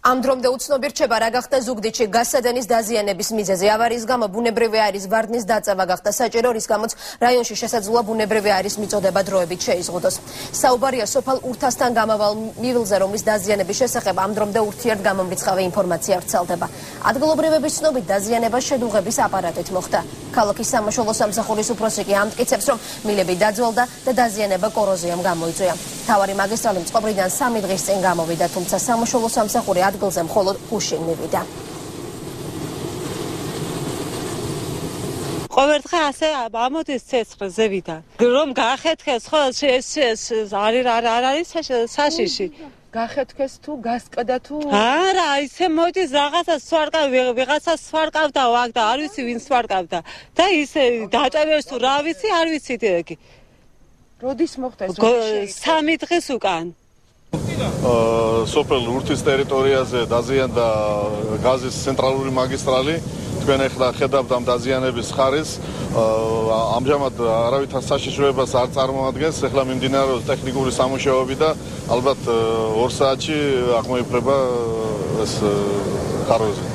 Ამ დრომდე უცნობი რჩება, რა გახდა ზუგდიდში გასადენის დაზიანების მიზეზი. ავარიის გამო ბუნებრივი აირის ვარდნის დაწევა გახდა საჭირო, რის გამოც რაიონში შესაძლოა ბუნებრივი აირის მიწოდება დროებით შეიზღუდოს. საუბარია სოფელ ურთასთან გამავალ მივილზე, რომლის დაზიანების შესახებ ამ დრომდე ურთიერთგამომრიცხავი ინფორმაცია ვრცელდება. ადგილობრივების ცნობით დაზიანება შედუღების აპარატით მოხდა. ქალაქის სამაშველო სამსახურის უფროსი კი ამტკიცებს, რომ მილები დაძველდა და დაზიანება კოროზიამ გამოიწვია. მთავარი მაგისტრალი წყობრიდან 3 დღის წინ გამოვიდა, თუმცა სამაშველო სამსახური ადგილზე მხოლოდ გუშინ მივიდა. ყოველდღე ასე ამოდის ცეცხლზე ვიდა. რომ გაახეთქეს ხო ეს არ არის საშიში. გახეთქეს თუ გასკდა თუ არა, ისე მოდის რაღაცა ვიღაცა სვარკავდა ვაკ და არ ვიცი ვინ სვარკავდა და ისე დაჭერეს თუ რა ვიცი არ ვიცით იგი. როდის მოხდა ეს? 3 დღეს უკან. სოფელ ურთის ტერიტორიაზე დაზიანდა გაზის ცენტრალური მაგისტრალი. თქვენ ახლა ხედავთ ამ დაზიანების ხარისხს. ამჟამად არავითარ საშიშროებას არ წარმოადგენს. ახლა მიმდინარეობს ტექნიკური სამუშაოები და ალბათ 2 საათში აღმოიფრება ეს ხარვეზი.